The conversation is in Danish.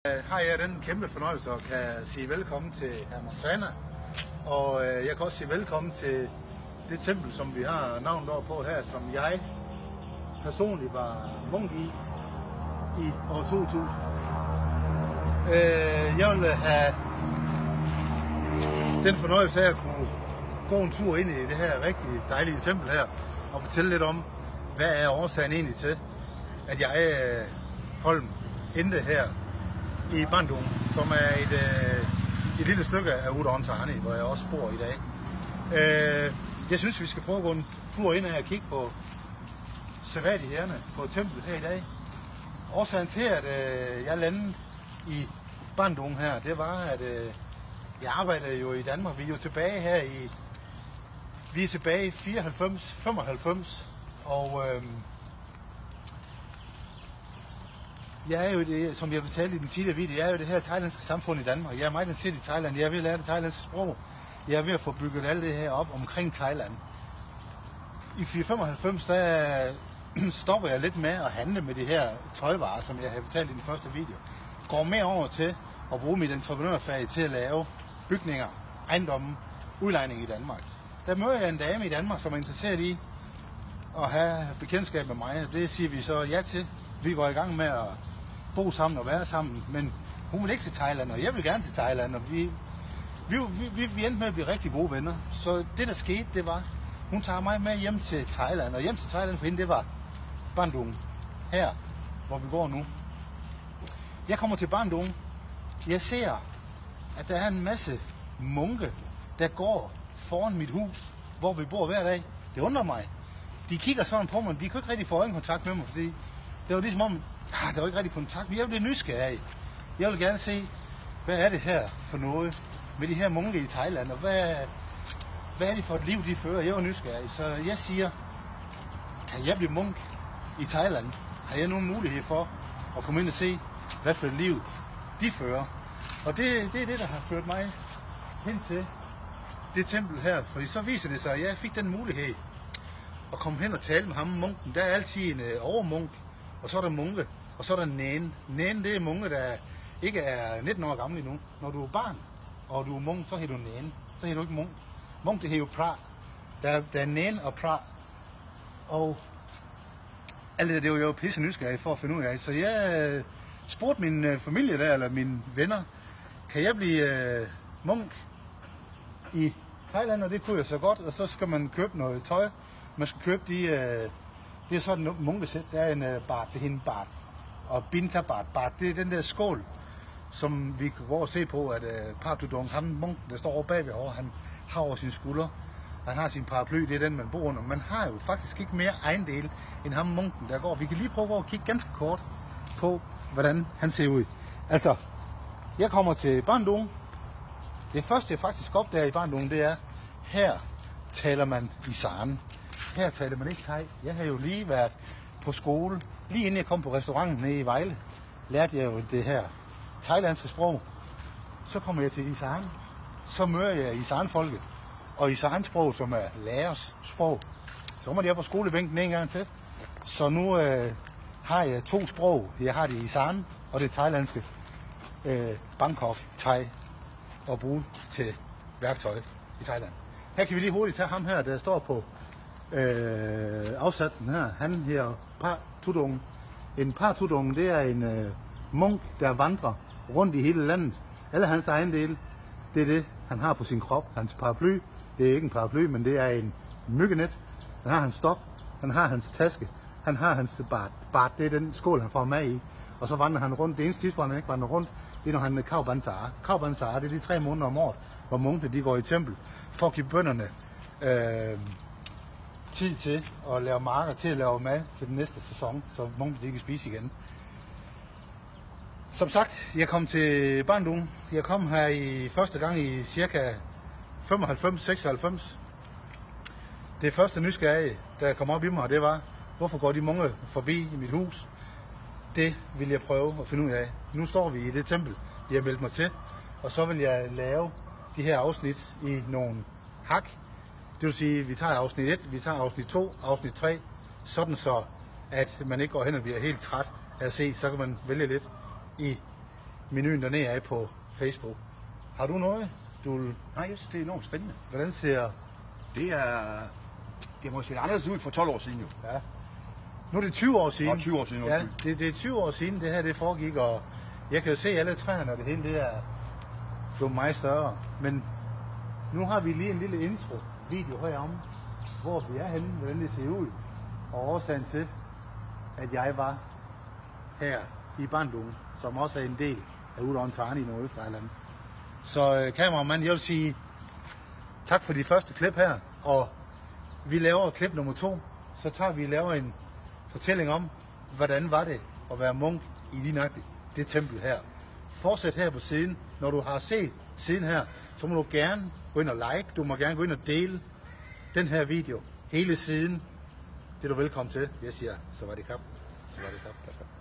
Har jeg den kæmpe fornøjelse at kan sige velkommen til hr. Montana, og jeg kan også sige velkommen til det tempel, som vi har navnet over på her, som jeg personligt var munk i år 2000. Jeg vil have den fornøjelse af at kunne gå en tur ind i det her rigtig dejlige tempel her, og fortælle lidt om, hvad er årsagen egentlig til, at jeg, Holm, endte her i Bandung, som er et lille stykke af Udon Thani, hvor jeg også bor i dag. Jeg synes, vi skal prøve at gå en tur ind og kigge på seværdighederne på templet her i dag. Årsagen til, at jeg landede i Bandung her, det var, at jeg arbejdede jo i Danmark. Vi er jo tilbage her vi er tilbage i 94-95, og jeg er jo det, som jeg fortalte i den tidligere video, jeg er jo det her thailandske samfund i Danmark. Jeg er meget interesseret i Thailand. Jeg er ved at lære det thailandske sprog. Jeg er ved at få bygget alt det her op omkring Thailand. I 495 der stopper jeg lidt med at handle med de her tøjvarer, som jeg har fortalt i den første video. Går mere over til at bruge mit entreprenørfag til at lave bygninger, ejendomme, udlejning i Danmark. Der møder jeg en dame i Danmark, som er interesseret i at have bekendtskab med mig. Det siger vi så ja til. Vi går i gang med at bo sammen og være sammen, men hun vil ikke til Thailand, og jeg vil gerne til Thailand, og vi endte med at blive rigtig gode venner. Så det der skete, det var, hun tager mig med hjem til Thailand, og hjem til Thailand for hende, det var Bandung, her hvor vi går nu. Jeg kommer til Bandung, jeg ser, at der er en masse munke, der går foran mit hus, hvor vi bor hver dag. Det undrer mig. De kigger sådan på mig, de kunne ikke rigtig få øjenkontakt med mig, fordi det var ligesom om, der var ikke rigtig kontakt, men jeg blev nysgerrig. Jeg vil gerne se, hvad er det her for noget med de her munke i Thailand, og hvad er det for et liv, de fører? Jeg var nysgerrig, så jeg siger, kan jeg blive munk i Thailand? Har jeg nogen mulighed for at komme ind og se, hvad for et liv de fører? Og det er det, der har ført mig hen til det tempel her, fordi så viser det sig, at jeg fik den mulighed at komme hen og tale med ham, munken. Der er altid en overmunk, og så er der munke, og så er der næn. Næn, det er munke, der ikke er 19 år gammel endnu. Når du er barn, og du er munk, så hedder du næn. Så hedder du ikke munk. Munk, det hedder jo pra. Der er næn og pra. Og alt det var jeg jo pisse nysgerrig for at finde ud af. Så jeg spurgte min familie der, eller mine venner, kan jeg blive munk i Thailand, og det kunne jeg så godt. Og så skal man købe noget tøj. Man skal købe det er sådan en munkesæt, der er en bart, det er en bart, og bintabart, bart, det er den der skål, som vi kan gå og se på, at Partudong, ham munken, der står over bagved over, han har over sine skuldre, han har sin paraply, det er den, man bor under. Man har jo faktisk ikke mere ejendel end ham munken, der går. Vi kan lige prøve at kigge ganske kort på, hvordan han ser ud. Altså, jeg kommer til Bandung. Det første, jeg faktisk opdager i Bandung, det er, her taler man Isaren. Her taler man ikke thai. Jeg har jo lige været på skole. Lige inden jeg kom på restauranten nede i Vejle, lærte jeg jo det her thailandske sprog. Så kommer jeg til Isaren. Så møder jeg Isaren-folket. Og Isaren-sprog, som er lærers sprog. Så må jeg på skolebænken en gang til. Så nu har jeg to sprog. Jeg har det Isaren og det thailandske. Bangkok, Thai. Og bruge til værktøj i Thailand. Her kan vi lige hurtigt tage ham her, der står på afsatsen her. Han her Partudong. En Partudong, det er en munk, der vandrer rundt i hele landet. Alle hans ejendele, det er det, han har på sin krop. Hans paraply, det er ikke en paraply, men det er en myggenet. Han har hans stok, han har hans taske, han har hans bart. Bart, det er den skål, han får med i. Og så vandrer han rundt. Det eneste tidspunkt, han ikke vandrer rundt, det er, når han er Kaubansara. Kaubansara, det er de 3 måneder om året, hvor munkene de går i tempel for at give bønderne tid til at lave marker, til at lave mad til den næste sæson, så munkene de kan spise igen. Som sagt, jeg kom til Bandung. Jeg kom her i første gang i cirka 95-96. Det første nysgerrige, der kom op i mig, det var, hvorfor går de munke forbi i mit hus? Det vil jeg prøve at finde ud af. Nu står vi i det tempel, jeg har meldt mig til, og så vil jeg lave de her afsnit i nogle hak. Det vil sige, at vi tager afsnit 1, vi tager afsnit 2, afsnit 3, sådan så, at man ikke går hen og bliver helt træt af at se, så kan man vælge lidt menuen dernede af på Facebook. Har du noget, du vil... Nej, jeg synes, det er enormt spændende. Hvordan ser... Det må se anderledes ud for 12 år siden jo. Ja. Nu er det 20 år siden. 20 år siden. Ja, det er 20 år siden, det her det foregik, og jeg kan jo se alle træerne, og det hele det er blevet meget større. Men nu har vi lige en lille intro-video herom, hvor vi er henne, hvordan det ser ud, og årsagen til, at jeg var her i Bandung, som også er en del af Udon Thani i Nordøstjylland. Så kameramand, jeg vil sige tak for de første klip her, og vi laver klip nummer 2, så tager vi og laver en fortælling om, hvordan var det at være munk i lige nok det tempel her. Fortsæt her på siden. Når du har set siden her, så må du gerne gå ind og like, du må gerne gå ind og dele den her video hele siden. Det er du velkommen til. Jeg siger, så var det kap.